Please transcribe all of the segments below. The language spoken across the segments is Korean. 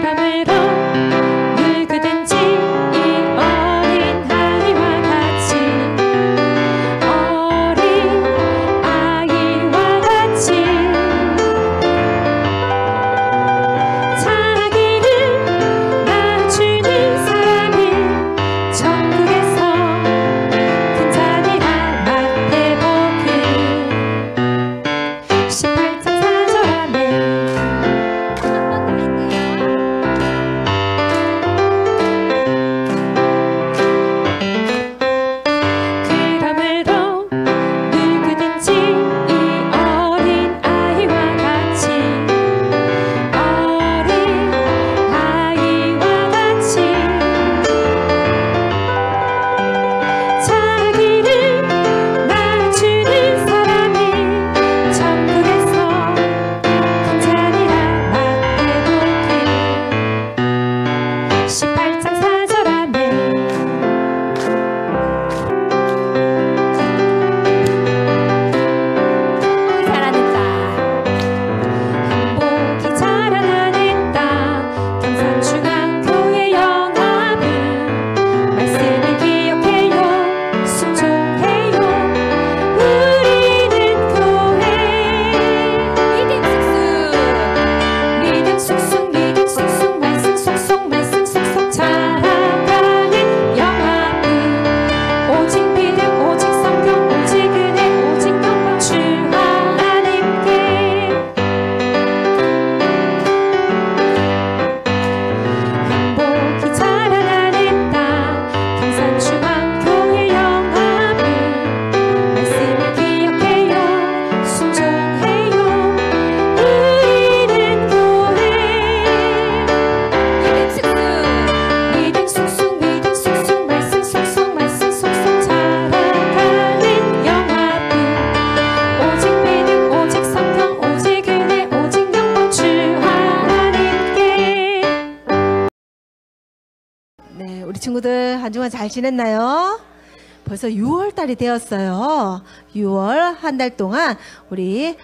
친구들 한 주간 잘 지냈나요? 벌써 6월달이 되었어요. 6월 한 달 동안 우리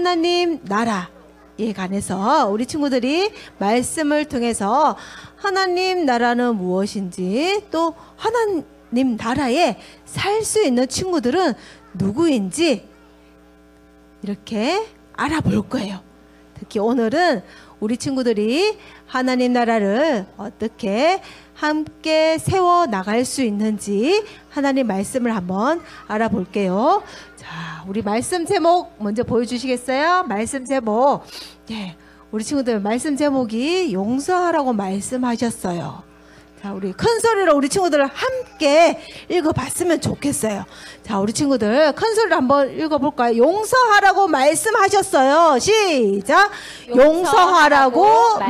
하나님 나라에 관해서 우리 친구들이 말씀을 통해서 하나님 나라는 무엇인지, 또 하나님 나라에 살 수 있는 친구들은 누구인지 이렇게 알아볼 거예요. 특히 오늘은 우리 친구들이 하나님 나라를 어떻게 함께 세워 나갈 수 있는지 하나님 말씀을 한번 알아볼게요. 자, 우리 말씀 제목 먼저 보여주시겠어요? 말씀 제목. 네, 우리 친구들 말씀 제목이 용서하라고 말씀하셨어요. 자, 우리 큰 소리로 우리 친구들 함께 읽어봤으면 좋겠어요. 자, 우리 친구들 큰 소리로 한번 읽어볼까요? 용서하라고 말씀하셨어요. 시작! 용서하라고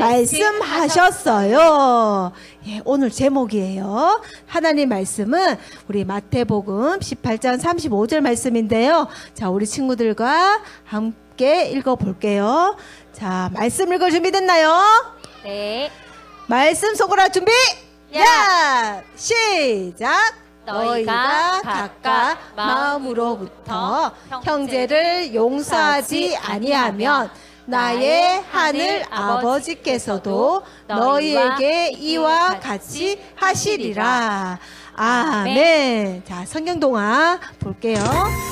말씀하셨어요. 예, 오늘 제목이에요. 하나님 말씀은 우리 마태복음 18장 35절 말씀인데요. 자, 우리 친구들과 함께 읽어볼게요. 자, 말씀 읽을 준비됐나요? 네. 말씀 속으로 준비! 야! 시작! 너희가 각각 마음으로부터 형제를 용서하지 아니하면 나의 하늘 아버지께서도 너희에게 이와 같이 하시리라. 아멘. 자, 성경동화 볼게요.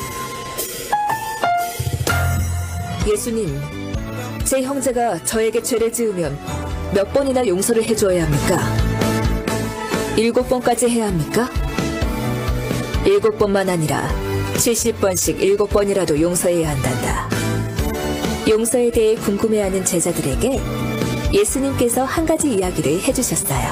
예수님, 제 형제가 저에게 죄를 지으면 몇 번이나 용서를 해줘야 합니까? 7번까지 해야 합니까? 7번만 아니라 70번씩 7번이라도 용서해야 한단다. 용서에 대해 궁금해하는 제자들에게 예수님께서 한 가지 이야기를 해주셨어요.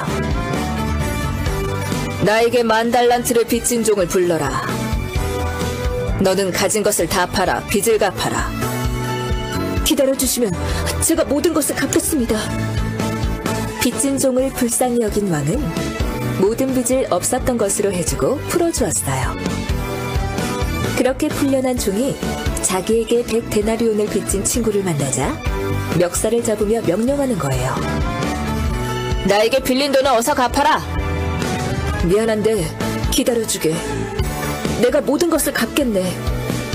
나에게 10,000달란트를 빚진 종을 불러라. 너는 가진 것을 다 팔아 빚을 갚아라. 기다려주시면 제가 모든 것을 갚겠습니다. 빚진 종을 불쌍히 여긴 왕은 모든 빚을 없었던 것으로 해주고 풀어주었어요. 그렇게 풀려난 종이 자기에게 100데나리온을 빚진 친구를 만나자 멱살을 잡으며 명령하는 거예요. 나에게 빌린 돈은 어서 갚아라. 미안한데 기다려주게. 내가 모든 것을 갚겠네.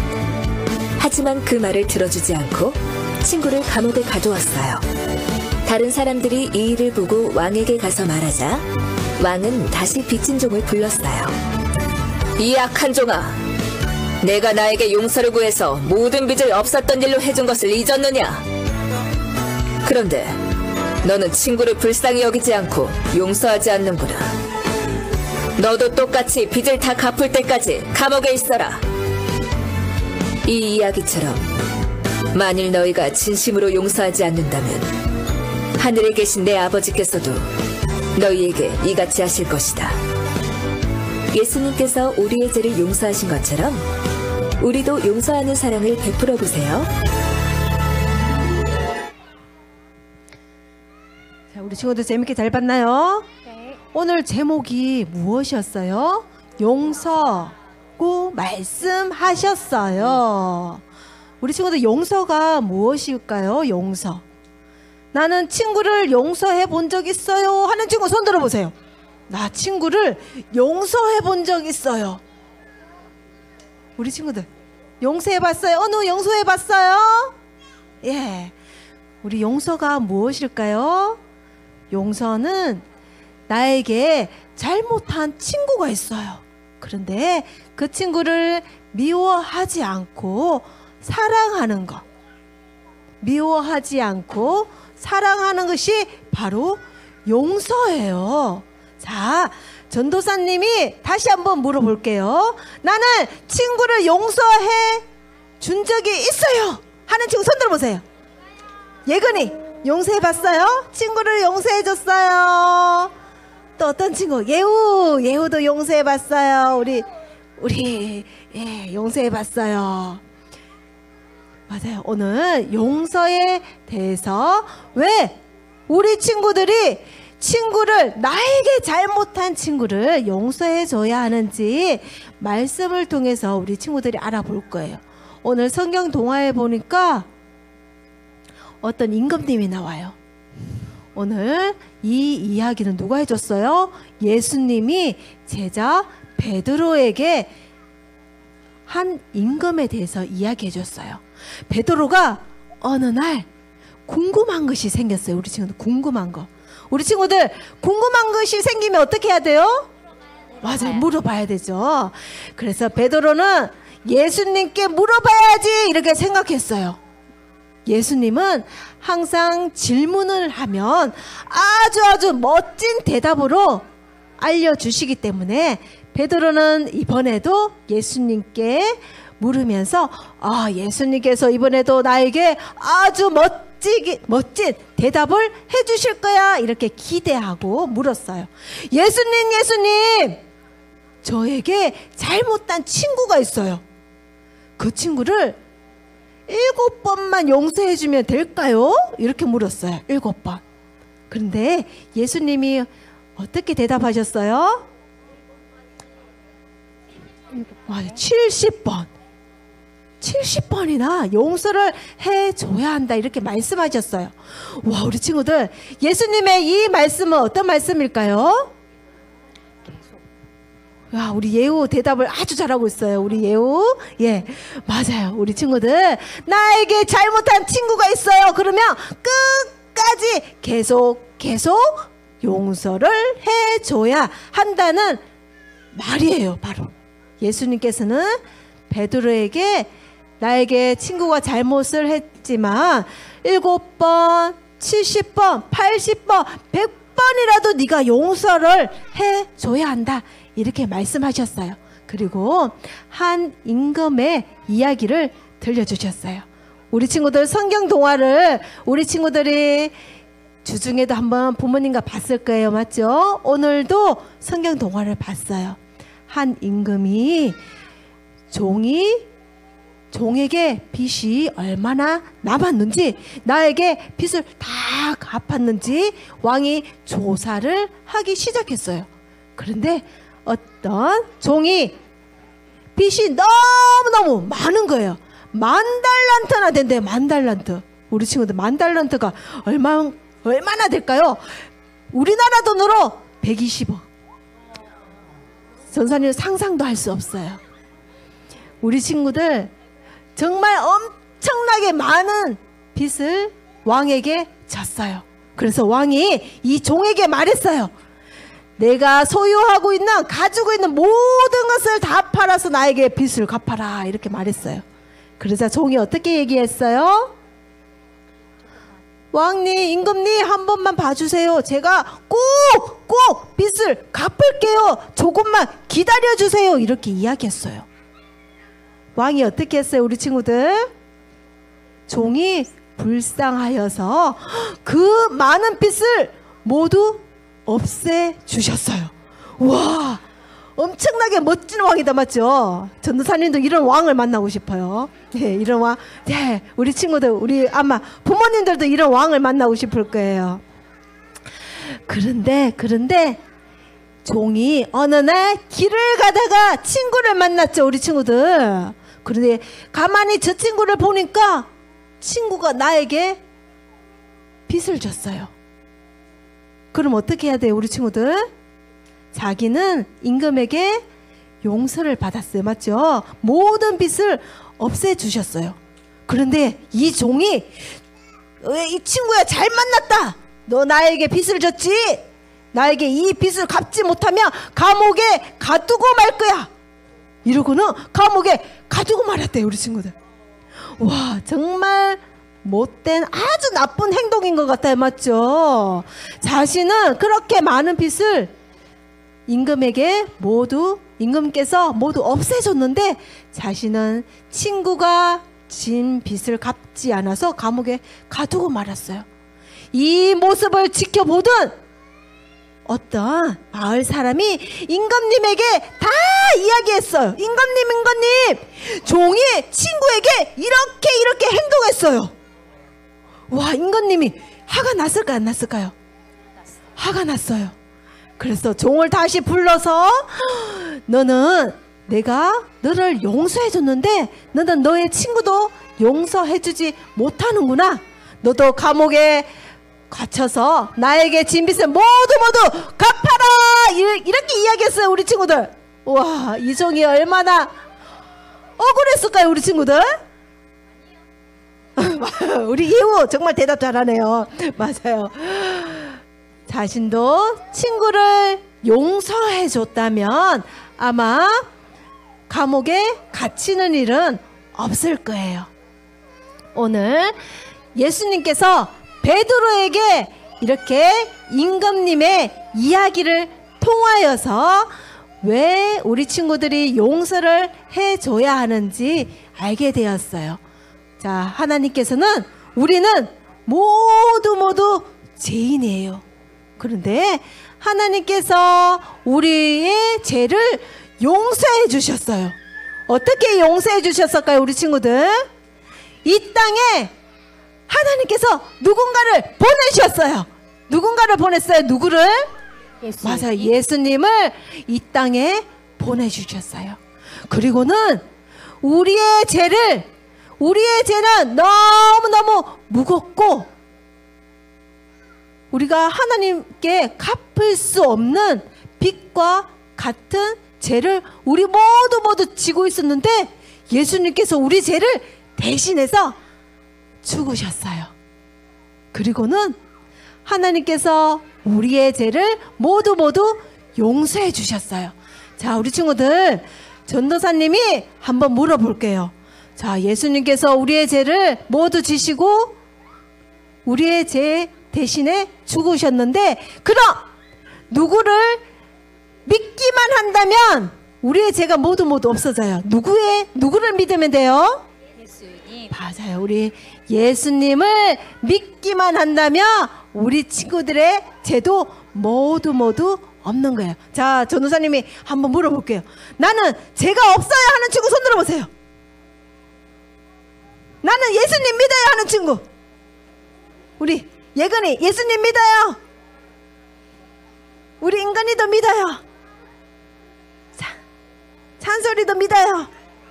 하지만 그 말을 들어주지 않고 친구를 감옥에 가두었어요. 다른 사람들이 이 일을 보고 왕에게 가서 말하자 왕은 다시 빚진 종을 불렀어요. 이 악한 종아, 내가 나에게 용서를 구해서 모든 빚을 없었던 일로 해준 것을 잊었느냐? 그런데 너는 친구를 불쌍히 여기지 않고 용서하지 않는구나. 너도 똑같이 빚을 다 갚을 때까지 감옥에 있어라. 이 이야기처럼 만일 너희가 진심으로 용서하지 않는다면 하늘에 계신 내 아버지께서도 너희에게 이같이 하실 것이다. 예수님께서 우리의 죄를 용서하신 것처럼 우리도 용서하는 사랑을 베풀어 보세요. 자, 우리 친구들 재밌게 잘 봤나요? 네. 오늘 제목이 무엇이었어요? 용서고 말씀하셨어요. 우리 친구들 용서가 무엇일까요? 용서. 나는 친구를 용서해 본 적 있어요 하는 친구 손 들어보세요. 나 친구를 용서해 본 적 있어요. 우리 친구들 용서해 봤어요? 어느 용서해 봤어요? 예. 우리 용서가 무엇일까요? 용서는 나에게 잘못한 친구가 있어요. 그런데 그 친구를 미워하지 않고 사랑하는 것. 미워하지 않고 사랑하는 것이 바로 용서예요. 자, 전도사님이 다시 한번 물어볼게요. 나는 친구를 용서해 준 적이 있어요 하는 친구 손 들어보세요. 예근이 용서해 봤어요? 친구를 용서해 줬어요. 또 어떤 친구? 예후도 용서해 봤어요. 우리 예, 용서해 봤어요. 맞아요. 오늘 용서에 대해서 왜 우리 친구들이 나에게 잘못한 친구를 용서해 줘야 하는지 말씀을 통해서 우리 친구들이 알아볼 거예요. 오늘 성경 동화에 보니까 어떤 임금님이 나와요. 오늘 이 이야기는 누가 해줬어요? 예수님이 제자 베드로에게 한 임금에 대해서 이야기해 줬어요. 베드로가 어느 날 궁금한 것이 생겼어요. 우리 친구들 궁금한 거. 우리 친구들 궁금한 것이 생기면 어떻게 해야 돼요? 맞아요. 물어봐야 되죠. 그래서 베드로는 예수님께 물어봐야지 이렇게 생각했어요. 예수님은 항상 질문을 하면 아주 멋진 대답으로 알려주시기 때문에 베드로는 이번에도 예수님께 물으면서 예수님께서 이번에도 나에게 아주 멋진 대답을 해주실 거야 이렇게 기대하고 물었어요. 예수님, 저에게 잘못한 친구가 있어요. 그 친구를 7번만 용서해주면 될까요? 이렇게 물었어요. 7번. 그런데 예수님이 어떻게 대답하셨어요? 70번. 70번이나 용서를 해줘야 한다 이렇게 말씀하셨어요. 와, 우리 친구들 예수님의 이 말씀은 어떤 말씀일까요? 와, 우리 예우 대답을 아주 잘하고 있어요. 우리 예우. 예, 맞아요. 우리 친구들 나에게 잘못한 친구가 있어요. 그러면 끝까지 계속 용서를 해줘야 한다는 말이에요. 바로 예수님께서는 베드로에게 나에게 친구가 잘못을 했지만 7번, 70번, 80번, 100번이라도 네가 용서를 해줘야 한다 이렇게 말씀하셨어요. 그리고 한 임금의 이야기를 들려주셨어요. 우리 친구들 성경 동화를 우리 친구들이 주중에도 한번 부모님과 봤을 거예요. 맞죠? 오늘도 성경 동화를 봤어요. 한 임금이 종에게 빚이 얼마나 남았는지, 나에게 빚을 다 갚았는지 왕이 조사를 하기 시작했어요. 그런데 어떤 종이 빚이 너무너무 많은 거예요. 10,000달란트나 된대요. 10,000달란트. 우리 친구들 10,000달란트가 얼마나 될까요? 우리나라 돈으로 120억. 전사님 상상도 할 수 없어요. 우리 친구들 정말 엄청나게 많은 빚을 왕에게 졌어요. 그래서 왕이 이 종에게 말했어요. 내가 소유하고 있는 가지고 있는 모든 것을 다 팔아서 나에게 빚을 갚아라 이렇게 말했어요. 그러자 종이 어떻게 얘기했어요? 왕님, 임금님 한 번만 봐주세요. 제가 꼭 빚을 갚을게요. 조금만 기다려주세요. 이렇게 이야기했어요. 왕이 어떻게 했어요, 우리 친구들? 종이 불쌍하여서 그 많은 빚을 모두 없애주셨어요. 와, 엄청나게 멋진 왕이다, 맞죠? 전도사님도 이런 왕을 만나고 싶어요. 네, 이런 왕. 네, 우리 친구들, 우리 아마 부모님들도 이런 왕을 만나고 싶을 거예요. 그런데 종이 어느 날 길을 가다가 친구를 만났죠, 우리 친구들. 그런데 가만히 저 친구를 보니까 친구가 나에게 빚을 줬어요. 그럼 어떻게 해야 돼요, 우리 친구들? 자기는 임금에게 용서를 받았어요. 맞죠? 모든 빚을 없애주셨어요. 그런데 이 종이 이 친구야 잘 만났다. 너 나에게 빚을 줬지? 나에게 이 빚을 갚지 못하면 감옥에 가두고 말 거야. 이러고는 감옥에 가두고 말았대요, 우리 친구들. 와, 정말 못된 아주 나쁜 행동인 것 같아요. 맞죠? 자신은 그렇게 많은 빚을 임금께서 모두 없애줬는데 자신은 친구가 진 빚을 갚지 않아서 감옥에 가두고 말았어요. 이 모습을 지켜보던 어떤 마을 사람이 임금님에게 다 이야기했어요. 임금님, 종이 친구에게 이렇게 행동했어요. 와, 임금님이 화가 났을까요, 안 났을까요? 화가 났어요. 그래서 종을 다시 불러서 너는 내가 너를 용서해줬는데 너는 너의 친구도 용서해주지 못하는구나. 너도 감옥에 갇혀서 나에게 진 빚을 모두 갚아라. 이렇게 이야기했어요, 우리 친구들. 와, 이 종이 얼마나 억울했을까요, 우리 친구들? 우리 이후 정말 대답 잘하네요. 맞아요. 자신도 친구를 용서해 줬다면 아마 감옥에 갇히는 일은 없을 거예요. 오늘 예수님께서 베드로에게 이렇게 임금님의 이야기를 통하여서 왜 우리 친구들이 용서를 해줘야 하는지 알게 되었어요. 자, 하나님께서는 우리는 모두 죄인이에요. 그런데 하나님께서 우리의 죄를 용서해 주셨어요. 어떻게 용서해 주셨을까요, 우리 친구들? 이 땅에 하나님께서 누군가를 보내주셨어요. 누군가를 보냈어요. 누구를? 예수님. 맞아요. 예수님을 이 땅에 보내주셨어요. 그리고는 우리의 죄는 너무너무 무겁고 우리가 하나님께 갚을 수 없는 빚과 같은 죄를 우리 모두 지고 있었는데 예수님께서 우리 죄를 대신해서 죽으셨어요. 그리고는 하나님께서 우리의 죄를 모두 용서해 주셨어요. 자, 우리 친구들, 전도사님이 한번 물어볼게요. 자, 예수님께서 우리의 죄를 모두 지시고 우리의 죄 대신에 죽으셨는데, 그럼 누구를 믿기만 한다면 우리의 죄가 모두 없어져요. 누구를 믿으면 돼요? 예수님. 맞아요. 우리 예수님을 믿기만 한다면 우리 친구들의 죄도 모두 없는 거예요. 자, 전도사님이 한번 물어볼게요. 나는 죄가 없어야 하는 친구 손 들어보세요. 나는 예수님 믿어야 하는 친구. 우리 예근이 예수님 믿어요. 우리 인간이도 믿어요. 찬솔이도 믿어요.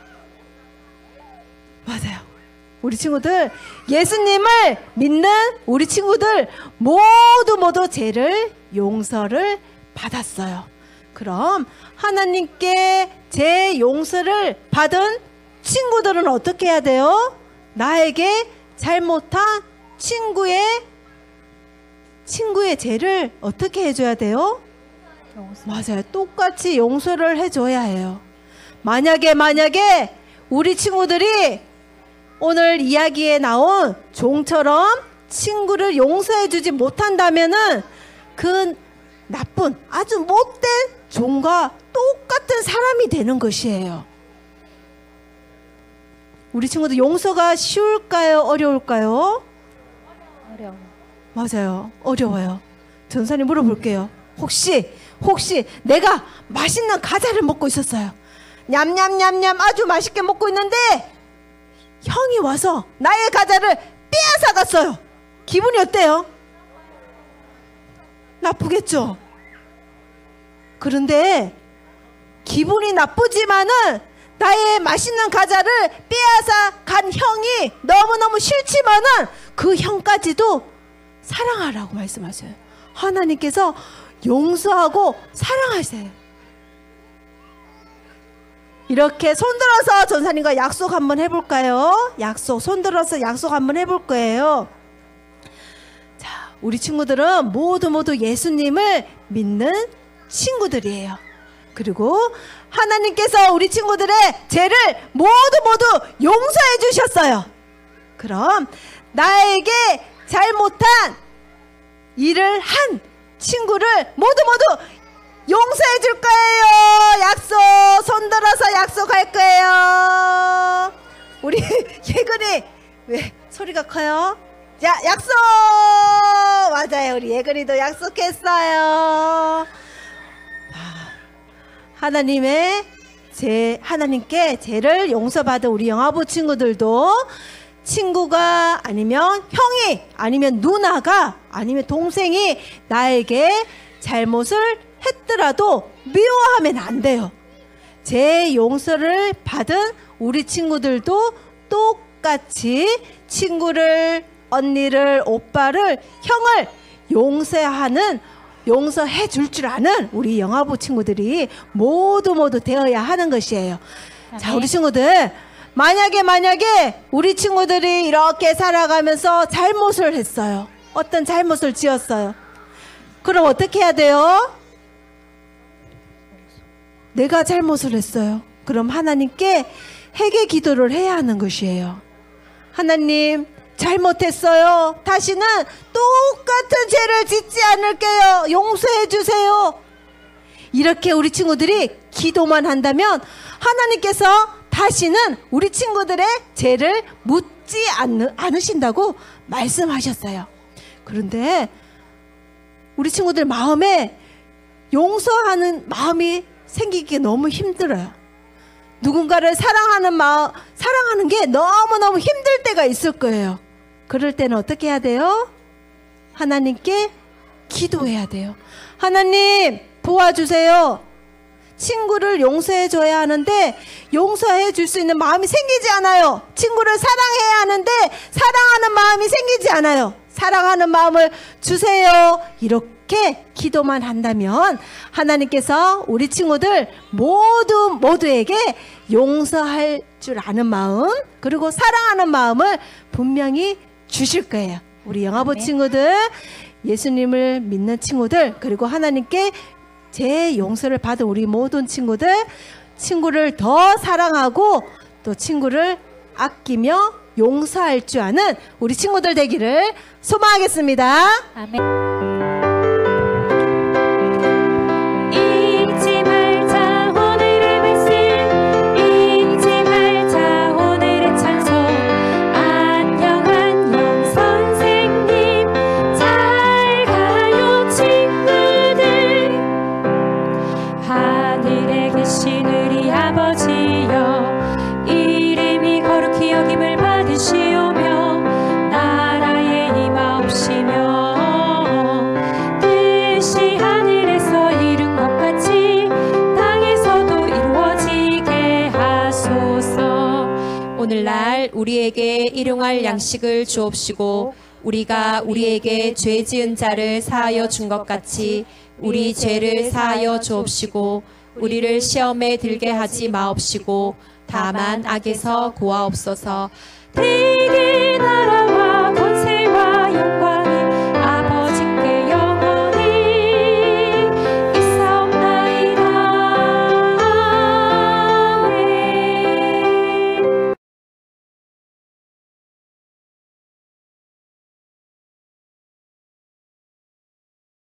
맞아요. 우리 친구들, 예수님을 믿는 우리 친구들 모두 죄를 용서를 받았어요. 그럼 하나님께 죄 용서를 받은 친구들은 어떻게 해야 돼요? 나에게 잘못한 친구의 친구의 죄를 어떻게 해줘야 돼요? 맞아요. 똑같이 용서를 해줘야 해요. 만약에 우리 친구들이 오늘 이야기에 나온 종처럼 친구를 용서해주지 못한다면은 그 나쁜 아주 못된 종과 똑같은 사람이 되는 것이에요. 우리 친구들 용서가 쉬울까요? 어려울까요? 어려워. 맞아요. 어려워요. 전사님 물어볼게요. 혹시 내가 맛있는 과자를 먹고 있었어요. 냠냠냠냠 아주 맛있게 먹고 있는데 형이 와서 나의 과자를 빼앗아 갔어요. 기분이 어때요? 나쁘겠죠? 그런데 기분이 나쁘지만은 나의 맛있는 과자를 빼앗아 간 형이 너무너무 싫지만은 그 형까지도 사랑하라고 말씀하셔요. 하나님께서 용서하고 사랑하세요. 이렇게 손들어서 전사님과 약속 한번 해볼까요? 손들어서 약속 한번 해볼 거예요. 자, 우리 친구들은 모두 예수님을 믿는 친구들이에요. 그리고 하나님께서 우리 친구들의 죄를 모두 용서해 주셨어요. 그럼 나에게 잘못한 일을 한 친구를 모두 용서해 줄 거예요. 약속. 손들어서 약속할 거예요. 우리 예근이 왜 소리가 커요? 자, 약속. 맞아요. 우리 예근이도 약속했어요. 하나님께 죄를 용서받은 우리 영화부 친구들도 친구가 아니면 형이 아니면 누나가 아니면 동생이 나에게 잘못을 했더라도 미워하면 안 돼요. 죄 용서를 받은 우리 친구들도 똑같이 친구를, 언니를, 오빠를, 형을 용서해 줄 줄 아는 우리 영화부 친구들이 모두 되어야 하는 것이에요. 자, 우리 친구들 만약에 우리 친구들이 이렇게 살아가면서 잘못을 했어요. 어떤 잘못을 지었어요. 그럼 어떻게 해야 돼요? 내가 잘못을 했어요. 그럼 하나님께 회개 기도를 해야 하는 것이에요. 하나님, 잘못했어요. 다시는 똑같은 죄를 짓지 않을게요. 용서해 주세요. 이렇게 우리 친구들이 기도만 한다면 하나님께서 다시는 우리 친구들의 죄를 묻지 않으신다고 말씀하셨어요. 그런데 우리 친구들 마음에 용서하는 마음이 생기기 너무 힘들어요. 누군가를 사랑하는 게 너무너무 힘들 때가 있을 거예요. 그럴 때는 어떻게 해야 돼요? 하나님께 기도해야 돼요. 하나님, 도와주세요. 친구를 용서해 줘야 하는데 용서해 줄 수 있는 마음이 생기지 않아요. 친구를 사랑해야 하는데 사랑하는 마음이 생기지 않아요. 사랑하는 마음을 주세요. 이렇게 기도만 한다면 하나님께서 우리 친구들 모두에게 용서할 줄 아는 마음, 그리고 사랑하는 마음을 분명히 주실 거예요. 우리 영화부 친구들, 예수님을 믿는 친구들, 그리고 하나님께 제 용서를 받은 우리 모든 친구를 더 사랑하고 또 친구를 아끼며 용서할 줄 아는 우리 친구들 되기를 소망하겠습니다. 아멘. 오늘날 우리에게 일용할 양식을 주옵시고 우리가 우리에게 죄 지은 자를 사하여 준 것 같이 우리 죄를 사하여 주옵시고 우리를 시험에 들게 하지 마옵시고 다만 악에서 구하옵소서. 대개 나라와